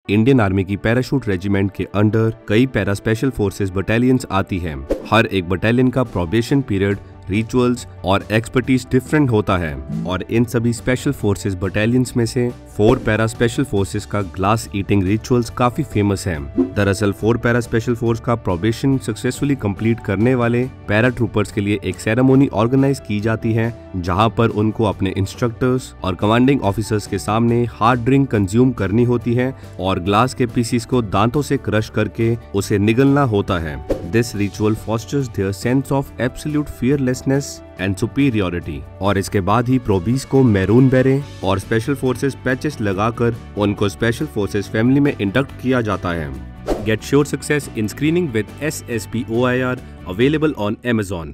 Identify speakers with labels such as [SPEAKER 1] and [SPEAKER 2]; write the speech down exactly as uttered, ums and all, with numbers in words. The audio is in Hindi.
[SPEAKER 1] इंडियन आर्मी की पैराशूट रेजिमेंट के अंडर कई पैरा स्पेशल फोर्सेस बटालियंस आती हैं। हर एक बटालियन का प्रोबेशन पीरियड, रिचुअल्स और एक्सपर्टीज डिफरेंट होता है और इन सभी स्पेशल फोर्सेस बटालियंस में से फोर पैरा स्पेशल फोर्सेस का ग्लास ईटिंग रिचुअल्स काफी फेमस हैं। दरअसल फोर पैरा स्पेशल फोर्स का प्रोबेशन सक्सेसफुली कंप्लीट करने वाले पैरा ट्रूपर्स के लिए एक सेरेमनी ऑर्गेनाइज की जाती है, जहां पर उनको अपने इंस्ट्रक्टर्स और कमांडिंग ऑफिसर्स के सामने हार्ड ड्रिंक कंज्यूम करनी होती है और ग्लास के पीसीस को दांतों से क्रश करके उसे निगलना होता है। This ritual fosters their sense of absolute fearlessness and superiority. और इसके बाद ही प्रोबीज को मैरून बेरे और स्पेशल फोर्सेस पैचेस लगाकर उनको स्पेशल फोर्सेस फैमिली में इंडक्ट किया जाता है। Get sure success in screening with S S P O I R, available on Amazon.